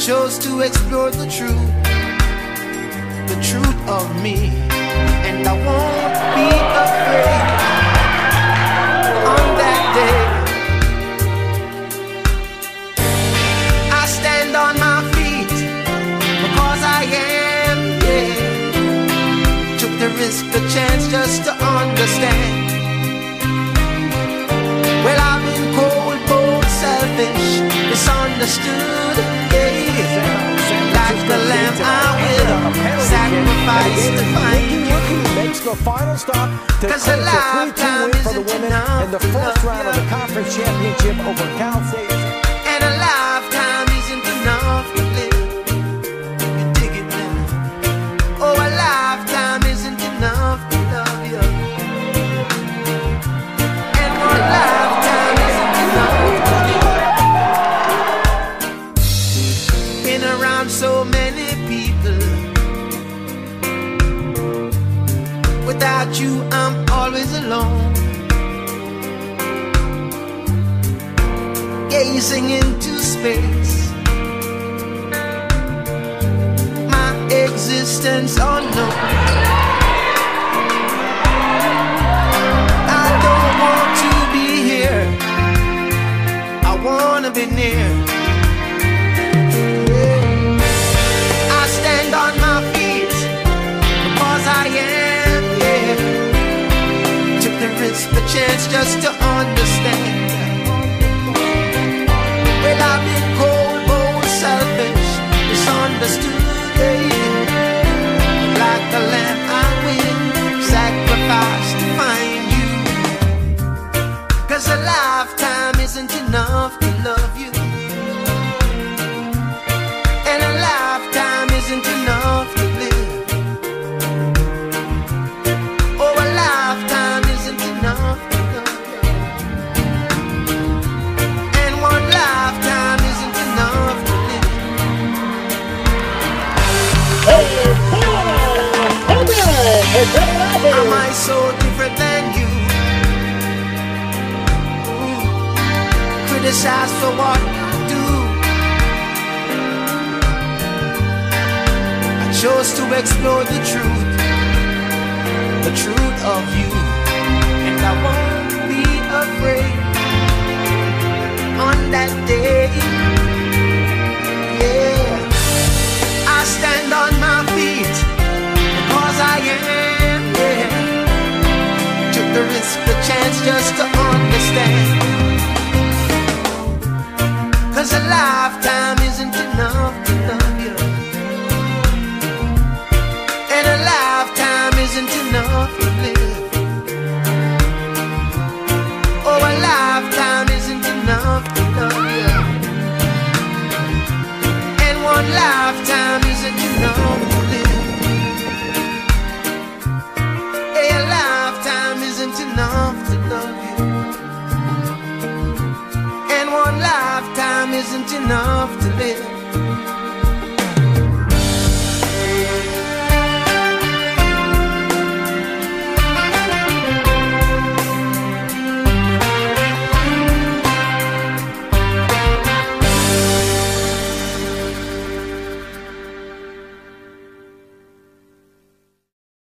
chose to explore the truth of me, and I won't be afraid on that day. I stand on my feet because I am, yeah. Took the risk, the chance just to understand. Well, I've been cold, bold, selfish, misunderstood, yeah. Like the lamb I will sacrifice to find you. Makes the final stop to clinch a 3-2 win for the women in the first round of the conference championship over Cal State. And a lifetime isn't enough to live. You dig it now? Oh, a lifetime isn't enough to love you. And one lifetime isn't enough to live. Been around so many people. Without you, I'm always alone. Gazing into space, my existence unknown. I don't want to be here, I wanna be near. I stand on my feet because I am, yeah. Took the risk, the chance just to understand. Well, I've been cold, bold, selfish, misunderstood, yeah. Like a lamb I will sacrifice to find you. 'Cause a lifetime isn't enough to love you. And a lifetime isn't enough to live. Oh, a lifetime isn't enough to love you. And one lifetime isn't enough to live. Am I so different than you? Criticized for what I do. I chose to explore the truth of you, and I won't be afraid on that day. Yeah, I stand on my feet because I am, yeah. Took the risk, the chance just to understand. 'Cause a lifetime isn't enough to love you. And a lifetime isn't enough to live. Oh, a lifetime isn't enough to love you. And one lifetime isn't enough to live. Hey, a lifetime isn't enough to love you. And one lifetime isn't enough to live.